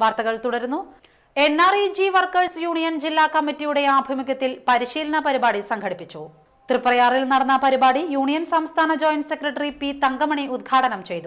വാർത്തകൾ തുടരുന്നു. NREG workers union ജില്ലാ കമ്മിറ്റിയുടെ ആഭിമുഖ്യത്തിൽ പരിശീലന പരിപാടി സംഘടിപ്പിച്ചു. തൃപ്രയാറിൽ നടന്ന പരിപാടി യൂണിയൻ സംസ്ഥാന ജോയിന്റ് സെക്രട്ടറി പി തങ്കമണി ഉദ്ഘാടനം ചെയ്തു.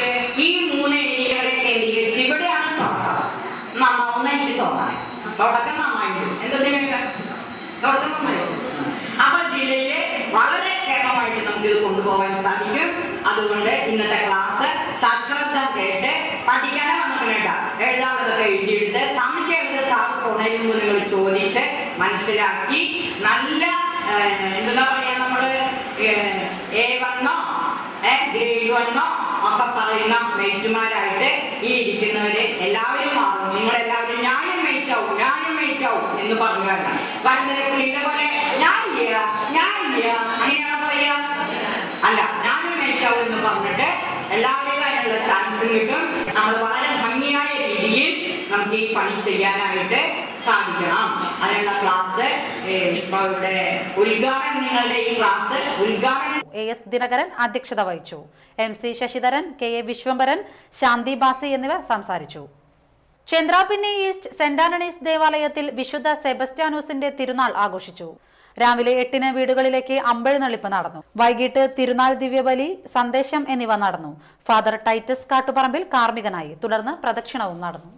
വളരെ ക്ഷേമമായിട്ട് നമുക്ക് ഇത് കൊണ്ടുപോകാൻ സാധിക്കും. അതുകൊണ്ട് ഇന്നത്തെ ക്ലാസ് സശ്രദ്ധ കേട്ട് പഠിക്കാനേ നമുക്ക് വേണ്ട, എഴുതാവുന്നതൊക്കെ എഴുതിയിട്ട് സംശയങ്ങൾ സാർ ഉണരുമ്പോൾ നിങ്ങൾ ചോദിച്ച് മനസ്സിലാക്കി നല്ല എന്താ പറയാ നമ്മള് A1 ഗ്രേഡ് 1 ഒക്കെ പറയുന്ന മെയ്റ്റുമാരായിട്ട് ഈ ഇരിക്കുന്നവര് എല്ലാവരും മാറും. നിങ്ങളെല്ലാവരും ഞാനും മെയ്റ്റ് ആവും എന്ന് പറഞ്ഞാണ് വരുന്നതിന്റെ പോലെ ഞാൻ അങ്ങനെയാണ് പറയാ. അല്ല, ഞാനും മെയ്റ്റ് ആവും എന്ന് പറഞ്ഞിട്ട് എല്ലാവരും അതിനുള്ള ചാൻസ് കിട്ടും. നമ്മൾ വളരെ ഭംഗിയായ രീതിയിൽ നമുക്ക് ഈ പണി ചെയ്യാനായിട്ട് സാധിക്കണം. അതിനുള്ള ക്ലാസ് ഇപ്പൊ ഇവിടെ ഉദ്ഘാടനം, നിങ്ങളുടെ ഈ ക്ലാസ് ഉദ്ഘാടനം AS ദിനകരൻ അധ്യക്ഷത വഹിച്ചു. MC ശശിധരൻ, KA വിശ്വംഭരൻ, ശാന്തി ബാസി എന്നിവർ സംസാരിച്ചു. ചന്ദ്രാപിന്നി ഈസ്റ്റ് സെന്റ് ആന്റണീസ് ദേവാലയത്തിൽ വിശുദ്ധ സെബസ്റ്റ്യാനോസിന്റെ തിരുനാൾ ആഘോഷിച്ചു. രാവിലെ 8-ന് വീടുകളിലേക്ക് അമ്പെഴുന്നള്ളിപ്പ് നടന്നു. വൈകിട്ട് തിരുനാൾ ദിവ്യബലി, സന്ദേശം എന്നിവ നടന്നു. ഫാദർ ടൈറ്റസ് കാട്ടുപറമ്പിൽ കാർമ്മികനായി. തുടർന്ന് പ്രദക്ഷിണവും നടന്നു.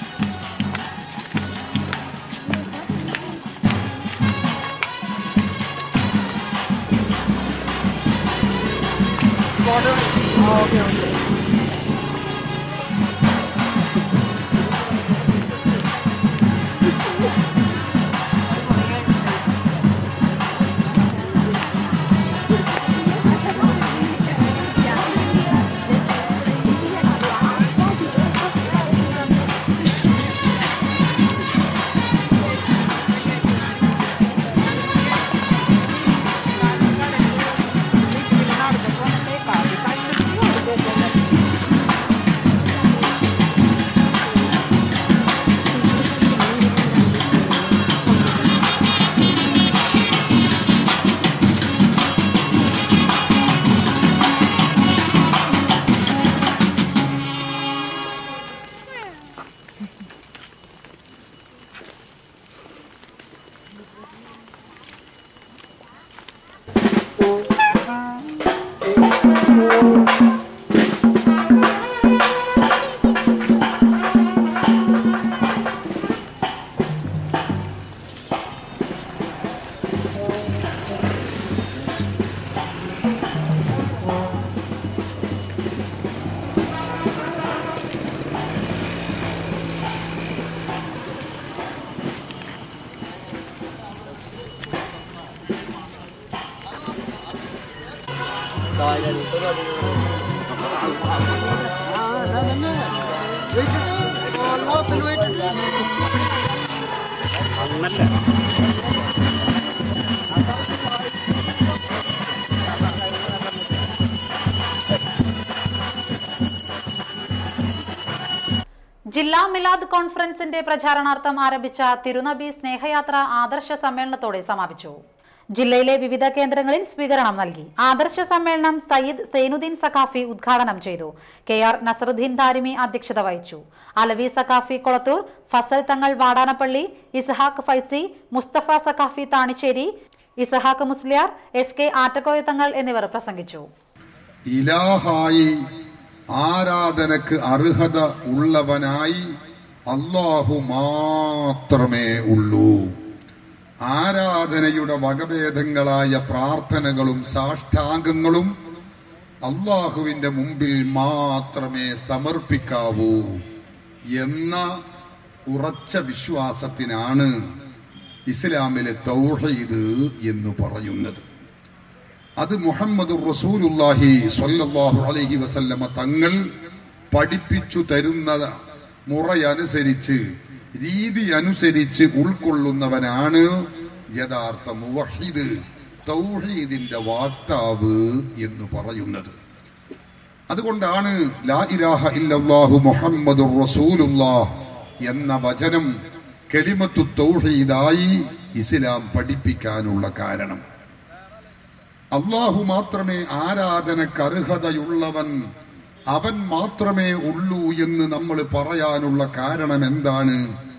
ജില്ലാ മിലാദ് കോൺഫറൻസിന്റെ പ്രചാരണാർത്ഥം ആരംഭിച്ച തിരുനബി സ്നേഹയാത്ര ആദർശ സമ്മേളനത്തോടെ സമാപിച്ചു. ജില്ലയിലെ വിവിധ കേന്ദ്രങ്ങളിൽ സ്വീകരണം നൽകി. ആദർശ സമ്മേളനം സയ്യിദ് സൈനുദ്ദീൻ സഖാഫി ഉദ്ഘാടനം ചെയ്തു. KR നസറുദ്ദീൻ ദാരിമി അധ്യക്ഷത വഹിച്ചു. അലവി സഖാഫി കൊളത്തൂർ, ഫസൽ തങ്ങൾ വാടാനപ്പള്ളി, ഇസ്ഹാഖ് ഫൈസി, മുസ്തഫ സഖാഫി താണിശ്ശേരി, ഇസ്ഹാഖ് മുസ്ലിയാർ, SK ആറ്റക്കോയ തങ്ങൾ എന്നിവർ പ്രസംഗിച്ചു. ഇലാഹായി ആരാധനക്ക് അർഹത ഉള്ളവനായി അല്ലാഹു മാത്രമേ ഉള്ളൂ. ആരാധനയുടെ വകഭേദങ്ങളായ പ്രാർത്ഥനകളും സാഷ്ടാംഗങ്ങളും അല്ലാഹുവിന്റെ മുമ്പിൽ മാത്രമേ സമർപ്പിക്കാവൂ എന്ന ഉറച്ച വിശ്വാസത്തിനാണ് ഇസ്ലാമിലെ തൗഹീദ് എന്ന് പറയുന്നത്. അത് മുഹമ്മദ് റസൂലുള്ളാഹി സ്വല്ലല്ലാഹു അലൈഹി വസല്ലമ തങ്ങൾ പഠിപ്പിച്ചു തരുന്ന മുറയനുസരിച്ച്, രീതി അനുസരിച്ച് ഉൾക്കൊള്ളുന്നവനാണ് യഥാർത്ഥ മുവഹിദ്, തൗഹീദിന്റെ വാക്താവ് എന്ന് പറയുന്നത്. അതുകൊണ്ടാണ് ലാ ഇലാഹ ഇല്ലല്ലാഹു മുഹമ്മദുർ റസൂലുള്ളാഹ് എന്ന വചനം കലിമത്തു തൗഹീദായി ഇസ്ലാം പഠിപ്പിക്കാനുള്ള കാരണം. അല്ലാഹു മാത്രമേ ആരാധനക്ക് അർഹതയുള്ളവൻ അവൻ മാത്രമേ ഉള്ളൂ എന്ന് നമ്മൾ പറയാനുള്ള കാരണം എന്താണ്?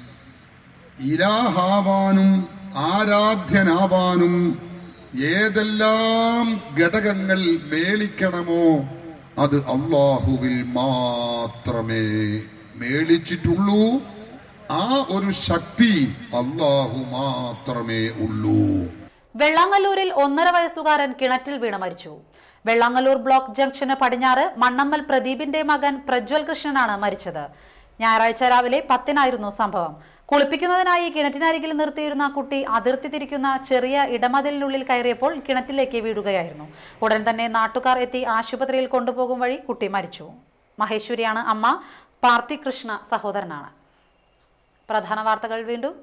ഇലാഹാവാനും ആരാധ്യനാവാനും ഏതെല്ലാം ഘടകങ്ങൾ മേളിക്കണമോ അത് അല്ലാഹുവിൽ മാത്രമേ മേളിച്ചിട്ടുള്ളൂ. ആ ഒരു ശക്തി അല്ലാഹു മാത്രമേ ഉള്ളൂ. വെള്ളാങ്ങല്ലൂരിൽ 1.5 വയസ്സുകാരൻ കിണറ്റിൽ വീണ് മരിച്ചു. വെള്ളാങ്ങല്ലൂർ ബ്ലോക്ക് ജംഗ്ഷന് പടിഞ്ഞാറ് മണ്ണമ്മൽ പ്രദീപിന്റെ മകൻ പ്രജ്വൽ കൃഷ്ണനാണ് മരിച്ചത്. ഞായറാഴ്ച രാവിലെ 10-നായിരുന്നു സംഭവം. കുളിപ്പിക്കുന്നതിനായി കിണറ്റിനരികിൽ നിർത്തിയിരുന്ന കുട്ടി അതിർത്തി തിരിക്കുന്ന ചെറിയ ഇടമതിലിനുള്ളിൽ കയറിയപ്പോൾ കിണറ്റിലേക്ക് വീഴുകയായിരുന്നു. ഉടൻ തന്നെ നാട്ടുകാർ എത്തി ആശുപത്രിയിൽ കൊണ്ടുപോകും വഴി കുട്ടി മരിച്ചു. മഹേശ്വരിയാണ് അമ്മ. പാർത്തി കൃഷ്ണ സഹോദരനാണ്. പ്രധാന വാർത്തകൾ വീണ്ടും.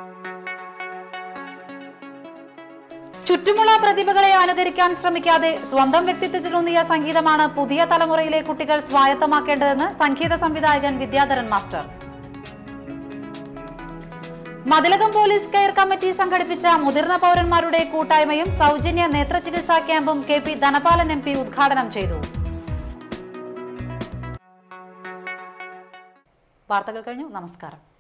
ചുറ്റുമുള്ള പ്രതിഭകളെ അനുകരിക്കാൻ ശ്രമിക്കാതെ സ്വന്തം വ്യക്തിത്വത്തിലൂന്നിയ സംഗീതമാണ് പുതിയ തലമുറയിലെ കുട്ടികൾ സ്വായത്തമാക്കേണ്ടതെന്ന് സംഗീത സംവിധായകൻ Vidyadharan master. Mathilakam police care committee സംഘടിപ്പിച്ച മുതിർന്ന പൗരന്മാരുടെ കൂട്ടായ്മയും സൗജന്യ നേത്ര ചികിത്സാ ക്യാമ്പും KP ധനപാലൻ MP ഉദ്ഘാടനം ചെയ്തു. വാർത്തകൾ കഴിഞ്ഞു. നമസ്കാരം.